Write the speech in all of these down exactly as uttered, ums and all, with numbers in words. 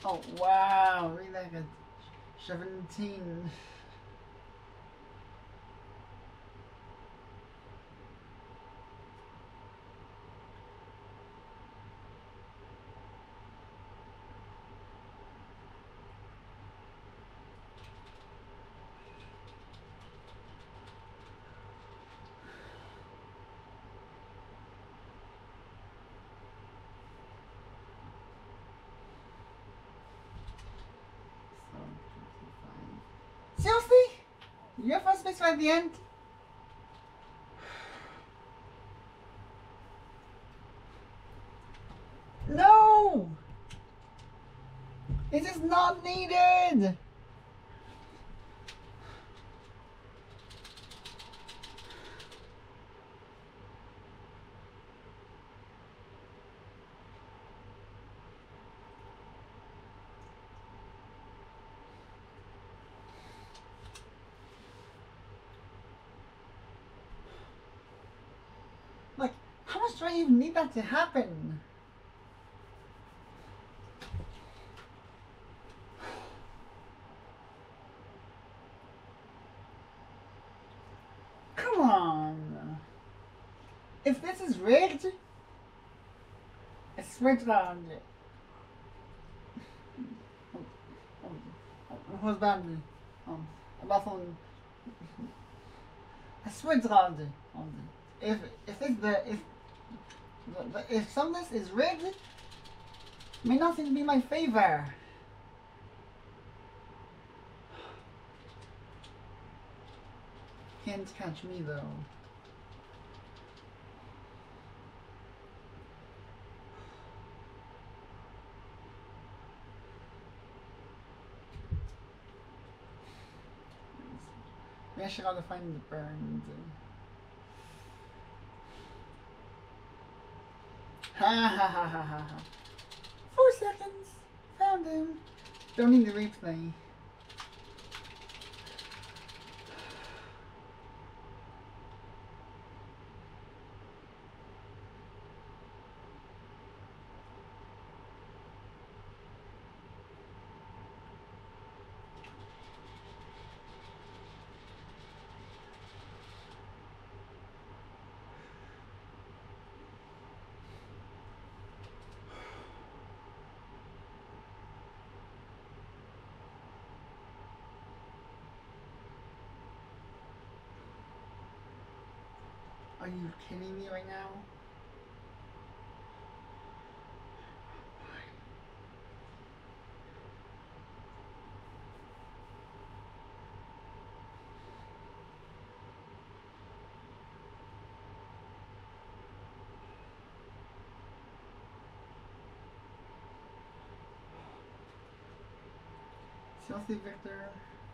Oh wow, really like a seventeen. Seriously? You're first place right at the end? No! It is not needed! Like, how much do I even need that to happen? Come on! If this is rigged, I swear to God. Oh, oh, oh, what's bad? Um, about phone. I swear to God. Um, if if it's the if if some of this is rigged, it may not seem to be in my favor. Can't catch me though. Maybe I should gotta find the burns. Ha ha ha ha ha ha. Four seconds. Found him. Don't need the replay. Are you kidding me right now? Seriously, Victor?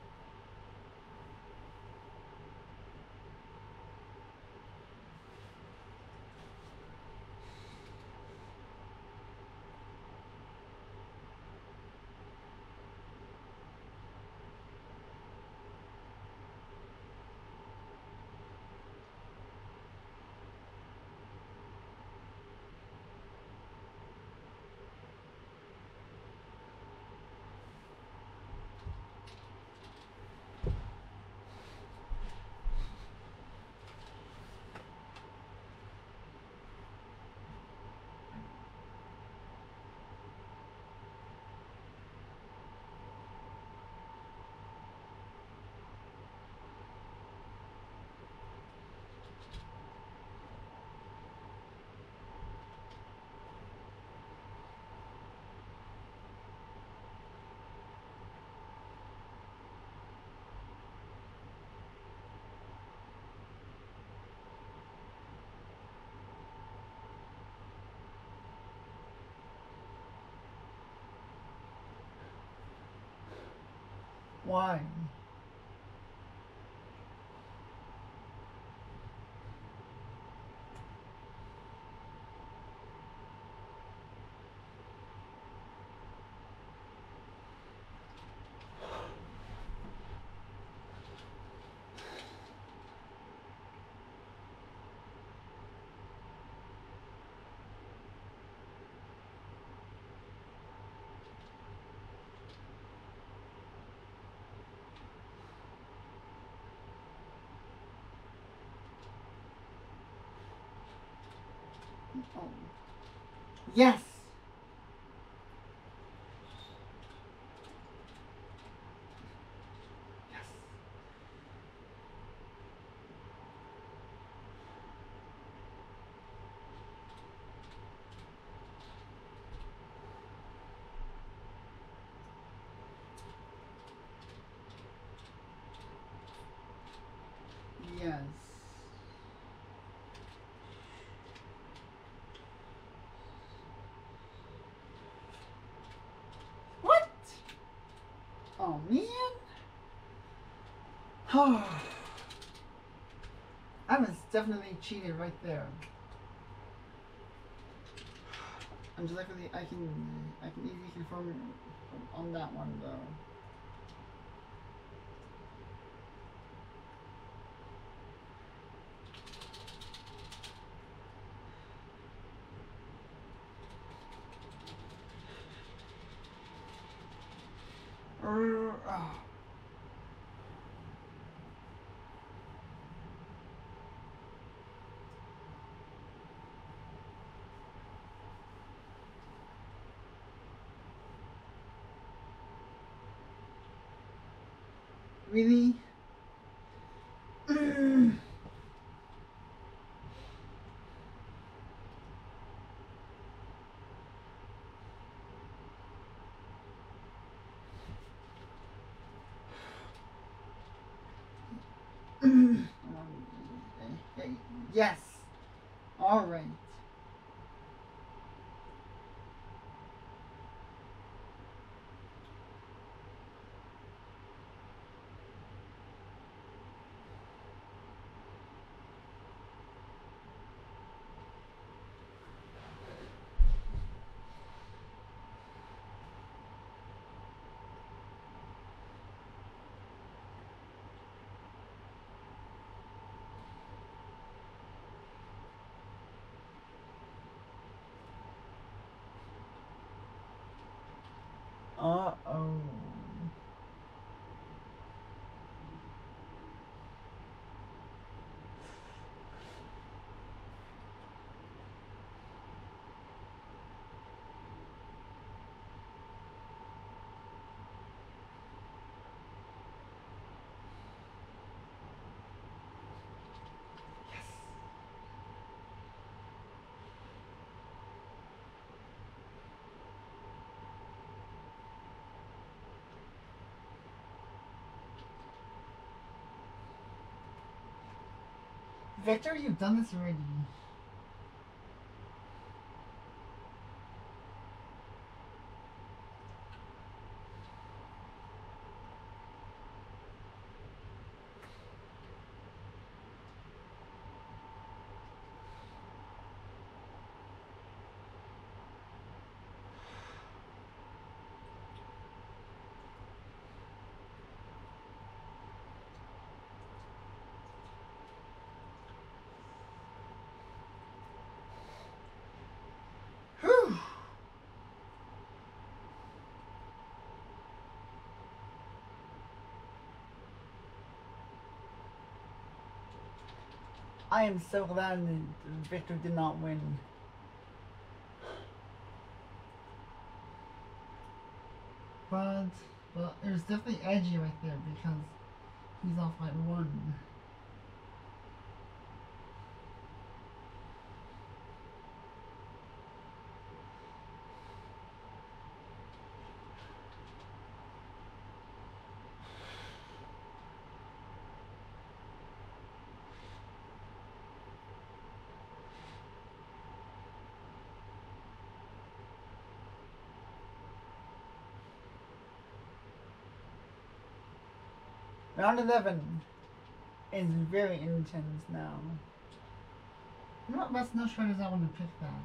Why? Oh. Yes! Yes. Yes. What? Oh man. I was definitely cheated right there. I'm just like I can I can easily confirm on that one though. Uh, oh. Really? Yes. All right. Uh oh. Victor, you've done this already. Whew. I am so glad that Victor did not win. But, but it was definitely edgy right there because he's off by one. Round eleven is very intense now. You know what best no shredders I want to pick that.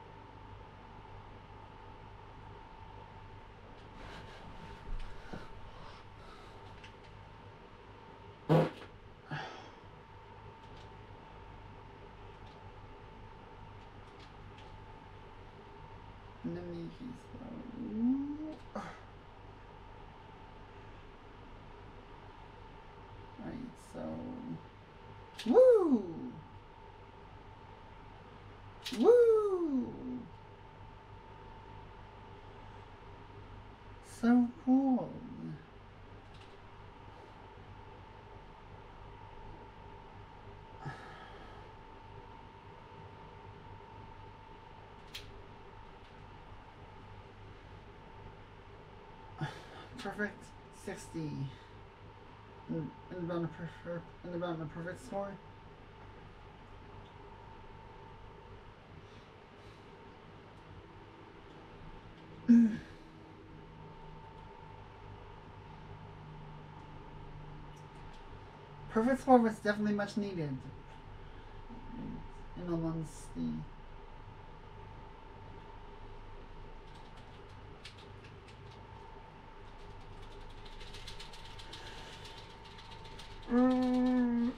Let me slow. Right, so woo! Woo! So cool. Perfect sixty. And about a prefer and about a perfect score. Perfect score was definitely much needed. In all honesty. Mm.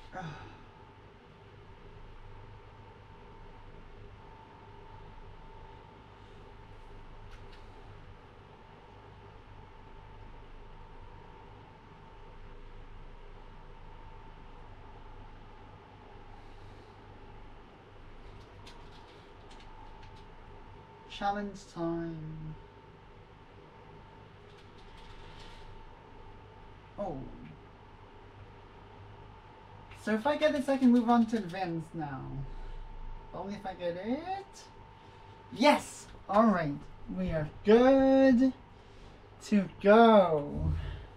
Challenge time. Oh. So if I get this, I can move on to advanced now. Only if I get it. Yes! Alright. We are good to go.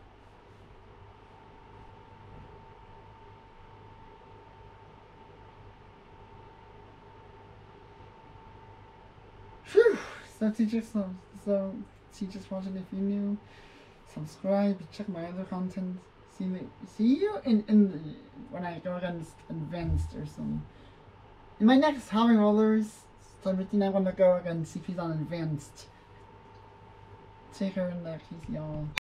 Whew. So teachers, so, so teachers watching, if you're new, subscribe, check my other content. See me, see you in, in when I go against advanced or some. In my next High Rollers, so everything I want to go against C Ps on advanced. Take care in that case, y'all.